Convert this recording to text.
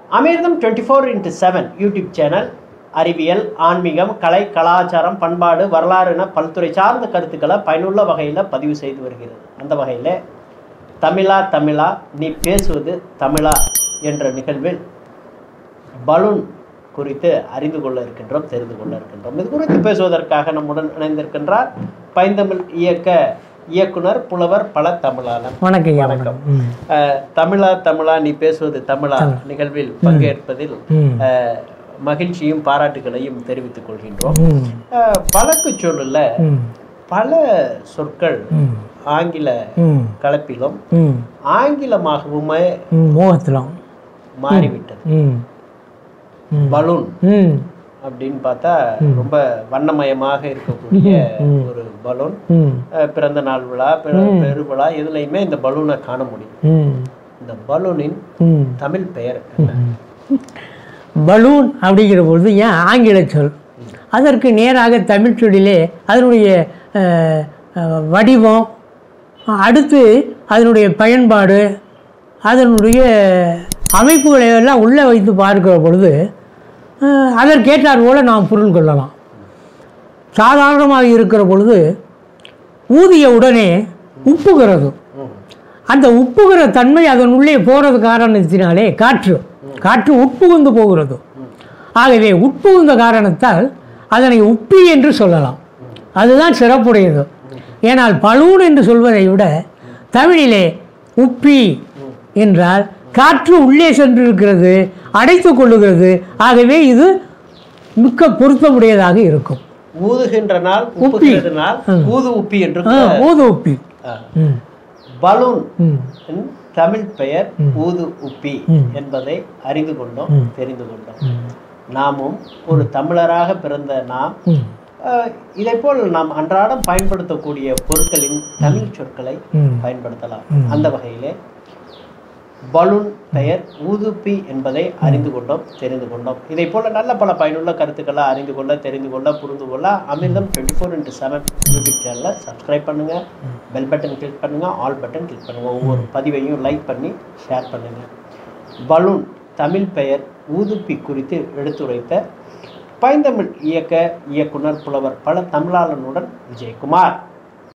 அமிர்தம் 24x7 YouTube channel அறிவியல், ஆன்மீகம், கலை, கலாச்சாரம், பண்பாடு, வரலாறு என பல்துறை சார்ந்த கருத்துக்களை பயனுள்ள வகையில் பதிவு செய்து வருகிறது. அந்த வகையில் தமிழா நீ பேசுவது தமிழா என்ற நிகழ்வில் பலூன் குறித்து அறிந்து கொள்ள இருக்கின்றோம், தெரிந்து கொள்ள இருக்கின்றோம். இது குறித்து பேசுவதற்காக நம்முடன் இணைந்திருக்கின்றார் பைந்தமிழ் இயக்க இயக்குனர் புலவர் பல தமிழாளன். வணக்கம். தமிழா நீ பேசுவது தமிழா நிகழ்வில் பங்கேற்பதில் மகிழ்ச்சியும் பாராட்டுகளையும் தெரிவித்துக் கொள்கின்றோம். வழக்கு சொல்லுல பல சொற்கள் ஆங்கில கலப்பிலும் ஆங்கிலமாகவுமே மோகத்திலும் மாறிவிட்டது. பலூன் அப்படின்னு பார்த்தா ரொம்ப வண்ணமயமாக இருக்கக்கூடிய ஒரு பலூன். பிறந்த நாள் விழா, பெருவிழா எதுலையுமே இந்த பலூனை காண முடியும். இந்த பலூனின் தமிழ் பெயர் என்ன? பலூன் அப்படிங்கிற பொழுது ஏன் ஆங்கில சொல், அதற்கு நேராக தமிழ் சொல்லிலே அதனுடைய வடிவம், அடுத்து அதனுடைய பயன்பாடு, அதனுடைய அமைப்புகளை எல்லாம் உள்ளே வைத்து பார்க்கிற பொழுது அதற்கேற்றார் போல நாம் பொருள் கொள்ளலாம். சாதாரணமாக இருக்கிற பொழுது ஊதிய உடனே உப்புகிறது. அந்த உப்புகிற தன்மை அதன் உள்ளே போகிறது காரணத்தினாலே காற்று உட்புகுந்து போகிறது. ஆகவே உட்புகுந்த காரணத்தால் அதனை உப்பி என்று சொல்லலாம். அதுதான் சிறப்புடையது. ஏனால் பலூன் என்று சொல்வதை விட தமிழிலே உப்பி என்றால் காற்று உள்ளே சென்றிருக்கிறது, அடைத்து கொள்ளுகிறது. ஆகவே இது மிக்க பொருத்தமுடையதாக இருக்கும். ஊதுகின்ற நாள் உப்பி, ஊது உப்பி என்று ஊது உப்பி. பலூன் தமிழ் பெயர் ஊது உப்பி என்பதை அறிந்து கொண்டோம், தெரிந்து கொண்டோம். நாமும் ஒரு தமிழராக பிறந்த நாம் இதை போல் நாம் அன்றாடம் பயன்படுத்தக்கூடிய பொருட்களின் தமிழ் சொற்களை பயன்படுத்தலாம். அந்த வகையிலே பலூன் பெயர் ஊதுப்பி என்பதை அறிந்து கொண்டோம், தெரிந்து கொண்டோம். இதை போல நல்ல பல பயனுள்ள கருத்துக்களை அறிந்து கொள்ள, தெரிந்து கொள்ள, புரிந்து கொள்ள அமிர்தம் 24x7 யூடியூப் சேனலை சப்ஸ்கிரைப் பண்ணுங்கள், பெல் பட்டன் கிளிக் பண்ணுங்கள், ஆல் பட்டன் கிளிக் பண்ணுங்கள். ஒவ்வொரு பதிவையும் லைக் பண்ணி ஷேர் பண்ணுங்கள். பலூன் தமிழ் பெயர் ஊதுப்பி குறித்து எடுத்துரைத்த பைந்தமிழ் இயக்க இயக்குனர் புலவர் பல தமிழாளனுடன் விஜயகுமார்.